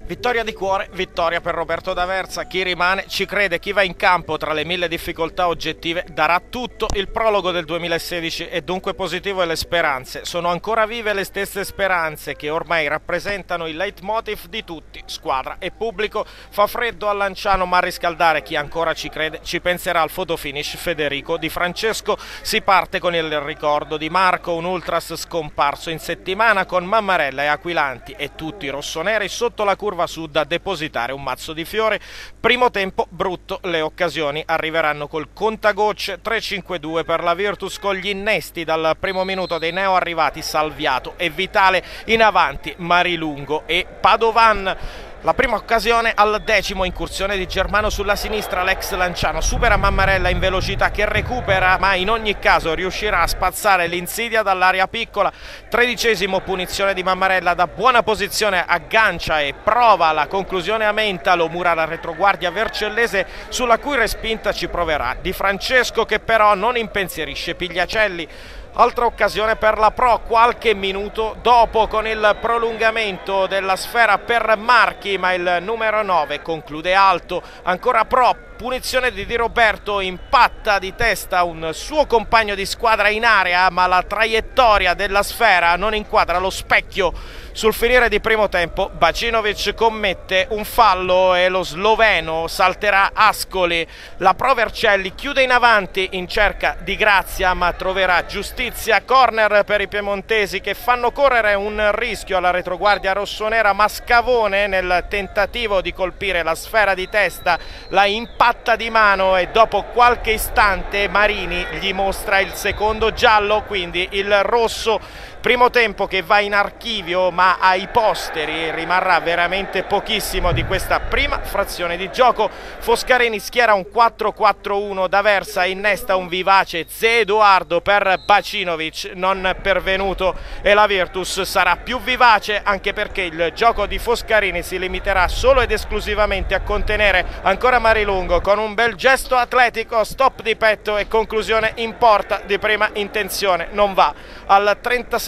Vittoria di cuore, vittoria per Roberto D'Aversa. Chi rimane ci crede, chi va in campo tra le mille difficoltà oggettive darà tutto. Il prologo del 2016 è dunque positivo e le speranze sono ancora vive, le stesse speranze che ormai rappresentano il leitmotiv di tutti, squadra e pubblico. Fa freddo a Lanciano, ma a riscaldare chi ancora ci crede ci penserà al fotofinish Federico Di Francesco. Si parte con il ricordo di Marco, un ultras scomparso in settimana, con Mammarella e Aquilanti e tutti i rossoneri sotto la curva sud a depositare un mazzo di fiori. Primo tempo brutto, le occasioni arriveranno col contagocce. 3-5-2 per la Virtus, con gli innesti dal primo minuto dei neo arrivati Salviato e Vitale, in avanti Marilungo e Padovan. La prima occasione al 10°, incursione di Germano sulla sinistra, l'ex Lanciano supera Mammarella in velocità che recupera, ma in ogni caso riuscirà a spazzare l'insidia dall'area piccola. 13°, punizione di Mammarella da buona posizione, aggancia e prova la conclusione a menta, lo mura la retroguardia vercellese, sulla cui respinta ci proverà Di Francesco, che però non impensierisce Pigliacelli. Altra occasione per la Pro qualche minuto dopo, con il prolungamento della sfera per Marchi, ma il numero 9 conclude alto. Ancora Pro, punizione di Roberto, impatta di testa un suo compagno di squadra in area, ma la traiettoria della sfera non inquadra lo specchio. Sul finire di primo tempo Bacinovic commette un fallo e lo sloveno salterà Ascoli. La Pro Vercelli chiude in avanti in cerca di grazia, ma troverà giustizia. Corner per i piemontesi, che fanno correre un rischio alla retroguardia rossonera, ma Scavone, nel tentativo di colpire la sfera di testa, la impatta di mano e dopo qualche istante Marini gli mostra il secondo giallo, quindi il rosso. Primo tempo che va in archivio, ma ai posteri rimarrà veramente pochissimo di questa prima frazione di gioco. Foscarini schiera un 4-4-1, D'Aversa innesta un vivace Ze Edoardo per Bacinovic, non pervenuto, e la Virtus sarà più vivace, anche perché il gioco di Foscarini si limiterà solo ed esclusivamente a contenere ancora Marilungo con un bel gesto atletico, stop di petto e conclusione in porta di prima intenzione. Non va. Al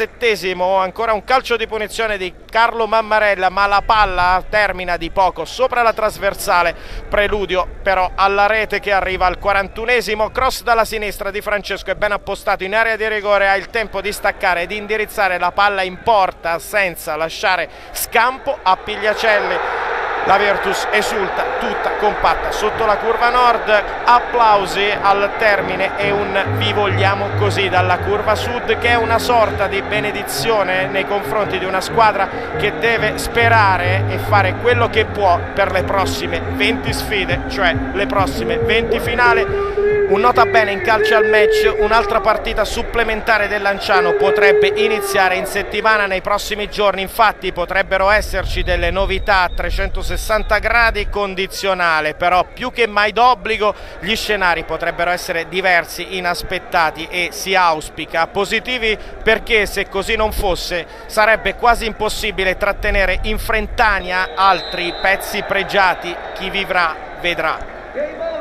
37°, ancora un calcio di punizione di Carlo Mammarella, ma la palla termina di poco sopra la trasversale, preludio però alla rete che arriva al 41°. Cross dalla sinistra di Francesco, è ben appostato in area di rigore, ha il tempo di staccare e di indirizzare la palla in porta senza lasciare scampo a Pigliacelli. La Virtus esulta tutta compatta sotto la curva nord, applausi al termine e un vi vogliamo così dalla curva sud, che è una sorta di benedizione nei confronti di una squadra che deve sperare e fare quello che può per le prossime 20 sfide, cioè le prossime 20 finali. Un nota bene in calcio al match: un'altra partita supplementare del Lanciano potrebbe iniziare in settimana nei prossimi giorni, infatti potrebbero esserci delle novità a 360 gradi, condizionale però più che mai d'obbligo. Gli scenari potrebbero essere diversi, inaspettati e si auspica positivi, perché se così non fosse sarebbe quasi impossibile trattenere in Frentania altri pezzi pregiati. Chi vivrà vedrà.